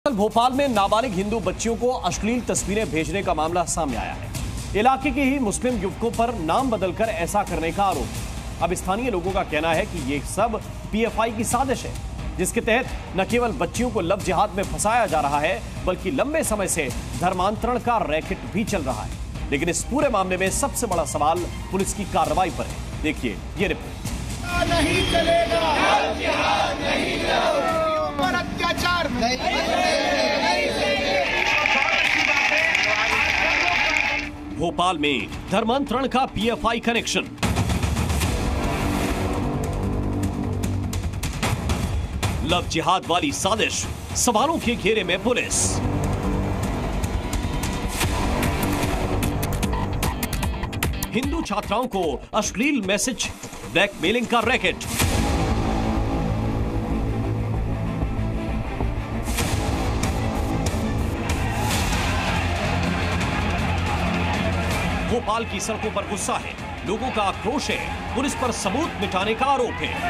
भोपाल में नाबालिग हिंदू बच्चियों को अश्लील तस्वीरें भेजने का मामला सामने आया है। इलाके के ही मुस्लिम युवकों पर नाम बदलकर ऐसा करने का आरोप। अब स्थानीय लोगों का कहना है कि ये सब पीएफआई की साजिश है, जिसके तहत न केवल बच्चियों को लव जिहाद में फंसाया जा रहा है, बल्कि लंबे समय से धर्मांतरण का रैकेट भी चल रहा है। लेकिन इस पूरे मामले में सबसे बड़ा सवाल पुलिस की कार्रवाई पर है। देखिए ये रिपोर्ट। नहीं चलेगा, नहीं पर अत्याचार भोपाल में धर्मांतरण का पीएफआई कनेक्शन। लव जिहाद वाली साजिश, सवालों के घेरे में पुलिस। हिंदू छात्राओं को अश्लील मैसेज, ब्लैकमेलिंग का रैकेट। भोपाल की सड़कों पर गुस्सा है, लोगों का आक्रोश है, पुलिस पर सबूत मिटाने का आरोप है।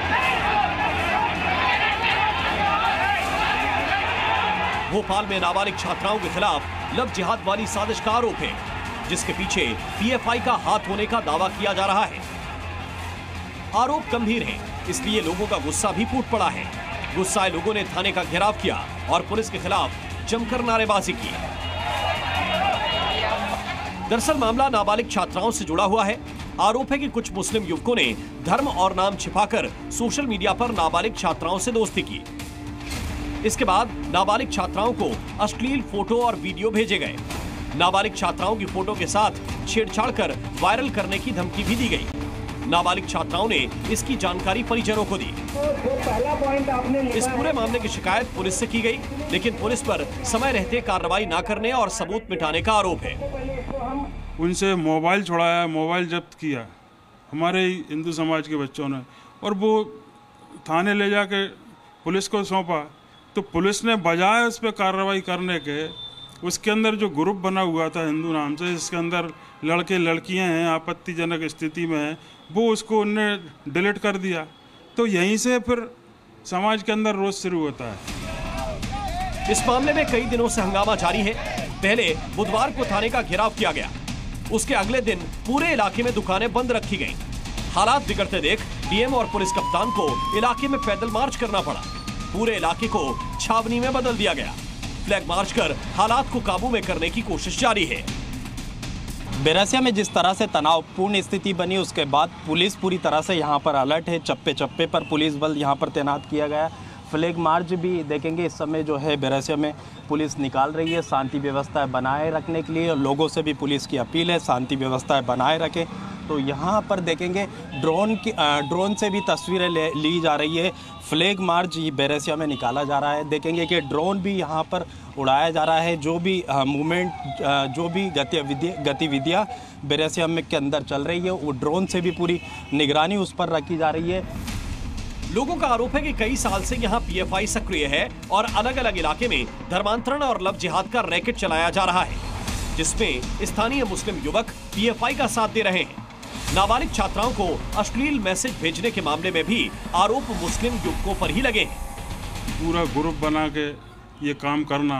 भोपाल में नाबालिग छात्राओं के खिलाफ लव जिहाद वाली साजिश का आरोप है, जिसके पीछे पीएफआई का हाथ होने का दावा किया जा रहा है। आरोप गंभीर है, इसलिए लोगों का गुस्सा भी फूट पड़ा है। गुस्साए लोगों ने थाने का घेराव किया और पुलिस के खिलाफ जमकर नारेबाजी की। दरअसल मामला नाबालिग छात्राओं से जुड़ा हुआ है। आरोप है कि कुछ मुस्लिम युवकों ने धर्म और नाम छिपाकर सोशल मीडिया पर नाबालिग छात्राओं से दोस्ती की। इसके बाद नाबालिग छात्राओं को अश्लील फोटो और वीडियो भेजे गए। नाबालिग छात्राओं की फोटो के साथ छेड़छाड़ कर वायरल करने की धमकी भी दी गई। नाबालिग छात्राओं ने इसकी जानकारी परिजनों को दी। इस पूरे मामले की शिकायत पुलिस से की गई, लेकिन पुलिस पर समय रहते कार्रवाई न करने और सबूत मिटाने का आरोप है। उनसे मोबाइल छुड़ाया, मोबाइल जब्त किया हमारे हिंदू समाज के बच्चों ने, और वो थाने ले जाके पुलिस को सौंपा। तो पुलिस ने बजाय उस पर कार्रवाई करने के, उसके अंदर जो ग्रुप बना हुआ था हिंदू नाम से, इसके अंदर लड़के लड़कियां हैं, आपत्तिजनक स्थिति में हैं, वो उसको उनने डिलीट कर दिया। तो यहीं से फिर समाज के अंदर रोष शुरू होता है। इस मामले में कई दिनों से हंगामा जारी है। पहले बुधवार को थाने का घेराव किया गया, उसके अगले दिन पूरे इलाके में दुकानें बंद रखी गईं। हालात बिगड़ते देख डीएम और पुलिस कप्तान को इलाके में पैदल मार्च करना पड़ा। पूरे इलाके को छावनी में बदल दिया गया। फ्लैग मार्च कर हालात को काबू में करने की कोशिश जारी है। बेरसिया में जिस तरह से तनावपूर्ण स्थिति बनी, उसके बाद पुलिस पूरी तरह से यहाँ पर अलर्ट है। चप्पे चप्पे पर पुलिस बल यहाँ पर तैनात किया गया। फ्लैग मार्च भी देखेंगे इस समय जो है बेरसिया में पुलिस निकाल रही है शांति व्यवस्था बनाए रखने के लिए। लोगों से भी पुलिस की अपील है शांति व्यवस्था बनाए रखें। तो यहाँ पर देखेंगे ड्रोन से भी तस्वीरें ली जा रही है। फ्लैग मार्च बेरसिया में निकाला जा रहा है। देखेंगे कि ड्रोन भी यहाँ पर उड़ाया जा रहा है। जो भी मूवमेंट, जो भी गतिविधियाँ बेरसिया में के अंदर चल रही है, वो ड्रोन से भी पूरी निगरानी उस पर रखी जा रही है। लोगों का आरोप है कि कई साल से यहाँ पीएफआई सक्रिय है और अलग अलग इलाके में धर्मांतरण और लव जिहाद का रैकेट चलाया जा रहा है, जिसमें स्थानीय मुस्लिम युवक पीएफआई का साथ दे रहे हैं। नाबालिग छात्राओं को अश्लील मैसेज भेजने के मामले में भी आरोप मुस्लिम युवकों पर ही लगे हैं। पूरा ग्रुप बना के ये काम करना,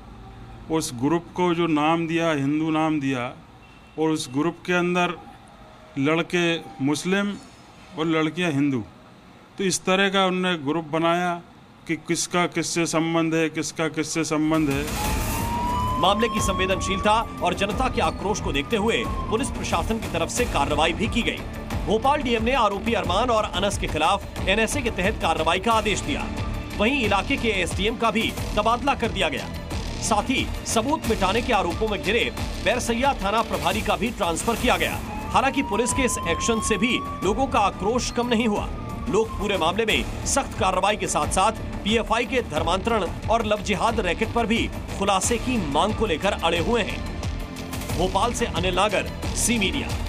उस ग्रुप को जो नाम दिया, हिंदू नाम दिया, और उस ग्रुप के अंदर लड़के मुस्लिम और लड़कियां हिंदू, तो इस तरह का उन्होंने ग्रुप बनाया कि किसका किससे संबंध है, किसका किससे संबंध है। मामले की संवेदनशीलता और जनता के आक्रोश को देखते हुए पुलिस प्रशासन की तरफ से कार्रवाई भी की गई। भोपाल डीएम ने आरोपी अरमान और अनस के खिलाफ एनएसए के तहत कार्रवाई का आदेश दिया। वहीं इलाके के एसडीएम का भी तबादला कर दिया गया। साथ ही सबूत मिटाने के आरोपों में घिरे बैरसैया थाना प्रभारी का भी ट्रांसफर किया गया। हालांकि पुलिस के इस एक्शन से भी लोगों का आक्रोश कम नहीं हुआ। लोग पूरे मामले में सख्त कार्रवाई के साथ साथ पीएफआई के धर्मांतरण और लव जिहाद रैकेट पर भी खुलासे की मांग को लेकर अड़े हुए हैं। भोपाल से अनिल नागर, सी मीडिया।